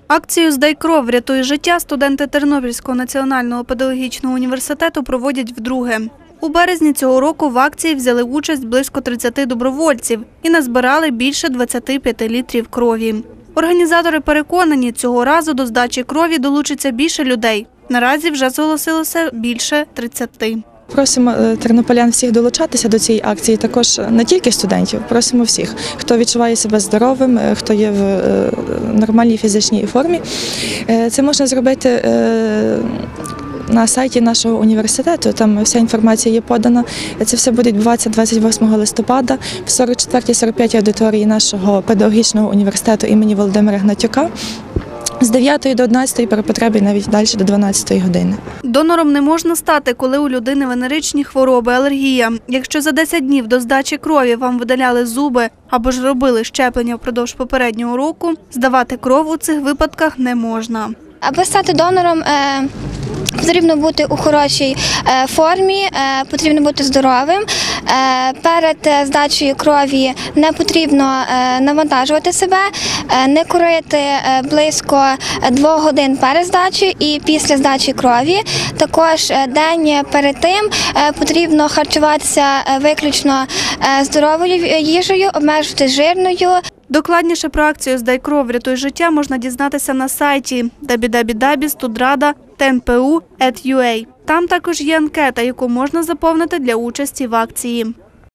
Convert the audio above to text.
Акцію «Здай кров, врятуй життя» студенти Тернопільського національного педагогічного університету проводять вдруге. У березні цього року в акції взяли участь близько 30 добровольців і назбирали більше 25 літрів крові. Організатори переконані, цього разу до здачі крові долучиться більше людей. Наразі вже зголосилося більше 30. Просимо тернополян всіх долучатися до цієї акції, також не тільки студентів, просимо всіх, хто відчуває себе здоровим, хто є в нормальній фізичній формі. Це можна зробити на сайті нашого університету, там вся інформація є подана. Це все буде відбуватися 28 листопада в 44-45 аудиторії нашого педагогічного університету імені Володимира Гнатюка. З 9 до 11 при потребі навіть далі до 12 години. Донором не можна стати, коли у людини венеричні хвороби, алергія. Якщо за 10 днів до здачі крові вам видаляли зуби або ж робили щеплення впродовж попереднього року, здавати кров у цих випадках не можна. Аби стати донором, потрібно бути у хорошій формі, потрібно бути здоровим. Перед здачею крові не потрібно навантажувати себе, не курити близько 2 годин перед здачею і після здачі крові. Також день перед тим потрібно харчуватися виключно здоровою їжею, обмежувати жирною. Докладніше про акцію «Здай кров, врятуй життя» можна дізнатися на сайті www.studrada.tnpu.ua. Там також є анкета, яку можна заповнити для участі в акції.